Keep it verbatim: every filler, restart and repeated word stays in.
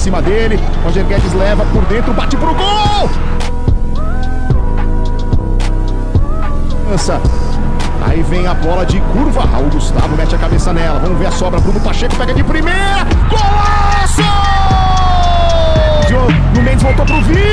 cima dele. Roger Guedes leva por dentro, bate pro gol! Aí vem a bola de curva. Raul Gustavo mete a cabeça nela. Vamos ver a sobra. Bruno Pacheco pega de primeira. Golaço! O Mendes voltou pro Vini.